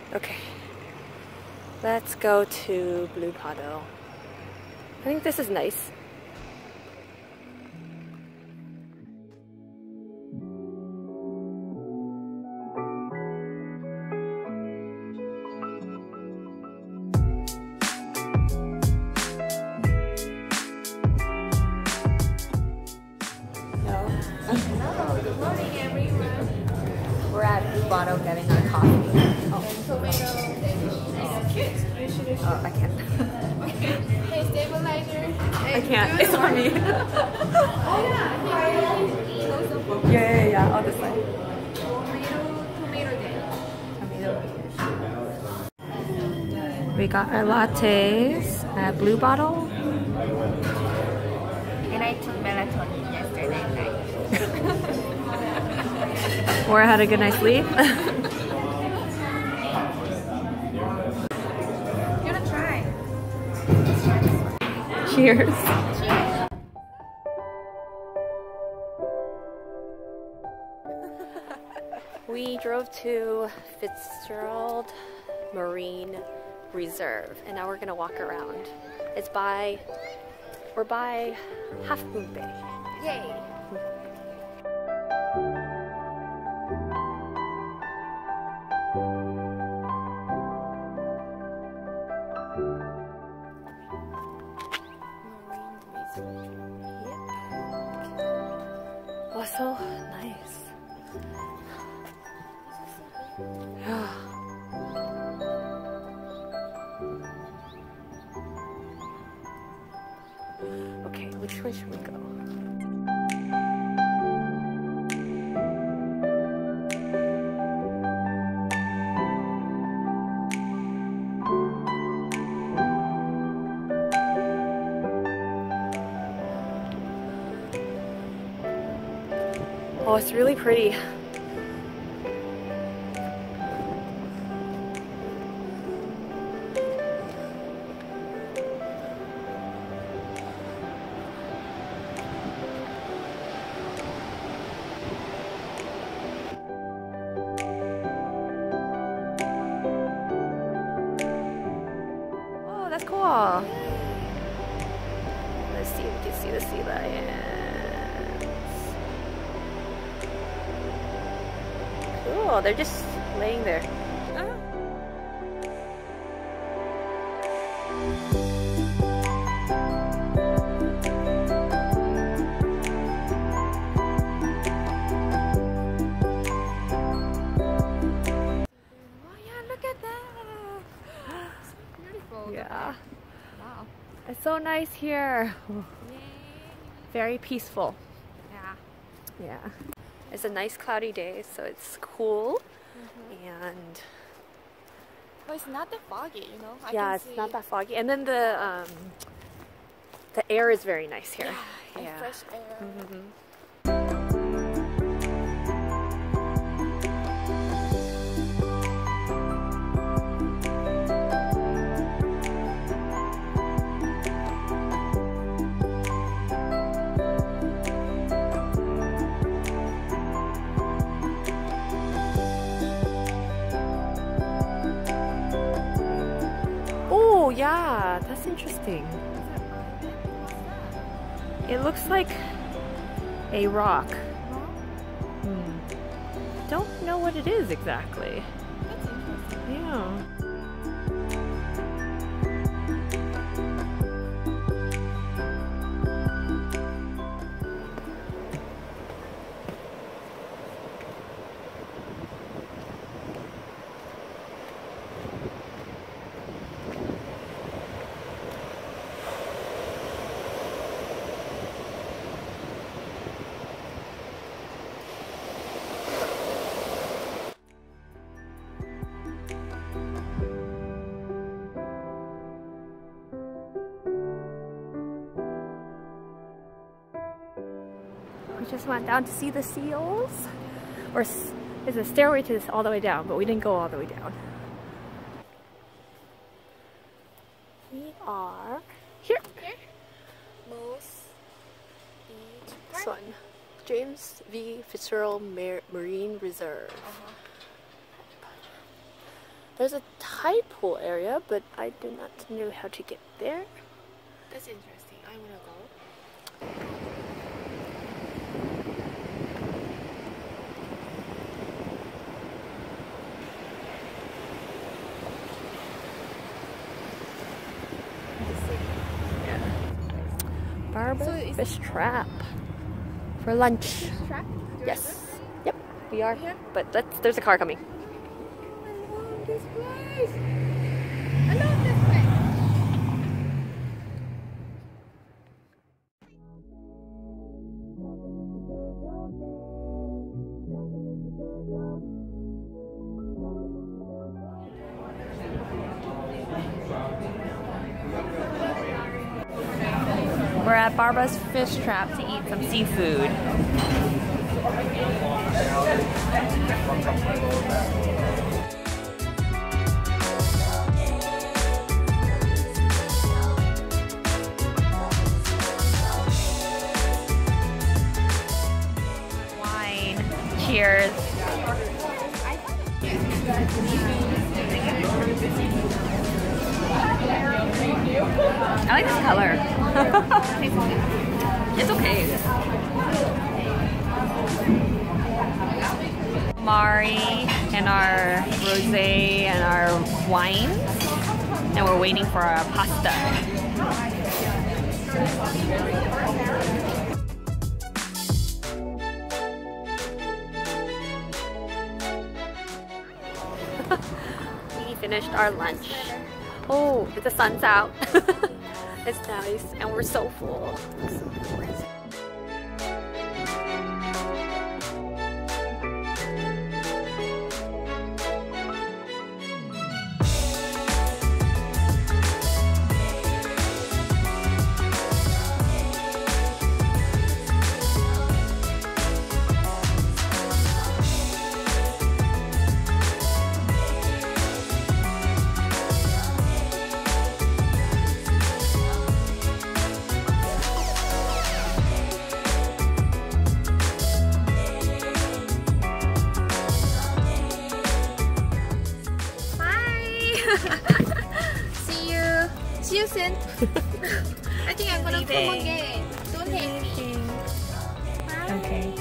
Okay, let's go to Blue Paddle. I think this is nice. Good morning, everyone. We're at Blue Bottle getting our coffee. And tomato. Oh, cute. Oh, I can't. Hey, stabilizer. I can't. It's on me. Oh, yeah. Yeah. Oh, this side. Tomato. We got our lattes at Blue Bottle. And I took melatonin yesterday night. Or had a good night's sleep. Gonna try. Cheers. Cheers. We drove to Fitzgerald Marine Reserve, and now we're gonna walk around. We're by Half Moon Bay. Yay. Oh, so nice. Yeah. Okay, which way should we go? Oh, it's really pretty. Oh, that's cool. Let's see if we can see the sea lions. Cool, they're just laying there. Oh, yeah, look at that. So beautiful. Yeah. Wow. It's so nice here. Yay. Very peaceful. Yeah. Yeah. It's a nice cloudy day, so it's cool. And But it's not that foggy, you know? I yeah, can it's see not that foggy. And then the air is very nice here. and Yeah. fresh air. Oh, yeah, that's interesting. It looks like a rock. Don't know what it is exactly. That's interesting. Yeah. We just went down to see the seals. Or there's a stairway to this all the way down, but we didn't go all the way down. We are here. Here? Moose Beach This Park? one. James V. Fitzgerald Marine Reserve. There's a tide pool area, but I do not know how to get there. That's interesting. I wanna go. Barbara's Fish Trap for lunch. Trap? Yes. Yep, we are. Here? But there's a car coming. I love this place. I love this place. We're at Barbara's Fish Trap to eat some seafood. Wine. Cheers. I like this color. It's okay. Mari and our rosé and our wine, and we're waiting for our pasta. We finished our lunch. Oh, the sun's out. It's nice, and we're so full. See you soon. I think I'm gonna come again. Don't hate me. Okay.